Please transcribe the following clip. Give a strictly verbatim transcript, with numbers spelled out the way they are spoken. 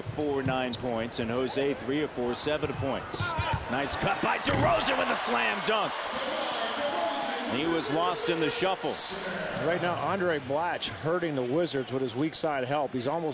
four, nine points, and Jose three of four, seven points. Nice cut by DeRozan with a slam dunk. He was lost in the shuffle. Right now, Andre Blatch hurting the Wizards with his weak side help. He's almost